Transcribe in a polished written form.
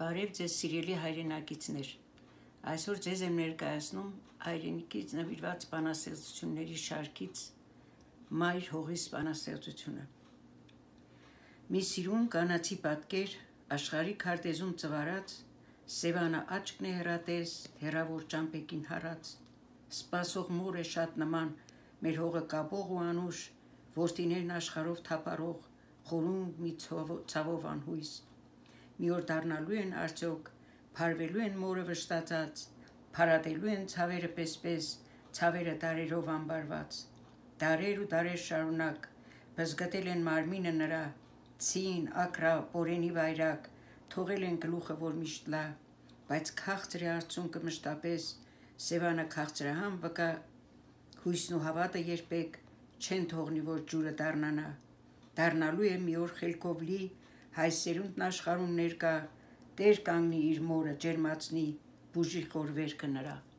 Բարև ձեզ սիրելի հայրենակիցներ, այսօր ձեզ եմ ներկայացնում հայրենիքից նվիրված բանաստեղծությունների շարքից Մայր հողիս բանաստեղծությունը։ Մի սիրուն կանացի պատկեր աշխարհի քարտեզում ծվարած, Սևանը աչքն է հեռատես, հեռավոր ճամպեքին հարած, սպասող մոր է շատ նման, մեր հողը կապող ու անուշ, որդիներն աշխարհով թափառող, խորում մի ցավով անհույս։ Մի օր դառնալու են արդյոք, փարվելու են մորը վշտացած, փարատելու են ցավերը պես-պես, ցավերը դարերով անբարված, դարեր ու դարեր շարունակ, բզգտել են մարմինը նրա, ցին, ակրավ, պորենի վայրակ, թողել են գլուխը, որ միշտ լա, բայց քաղցր է արցունքը մշտապես, Սևանը քաղցրահամ վկա, հույսն ու հավատը երբեք չեն թողնի, որ ջուրը դառնանա, դառնալու է մի օր խելքով լի, հայ սերունդն աշխարհում ներկա, Տեր կանգնի իր մորը ջերմացնի, բուժի խոր վերքը նրա։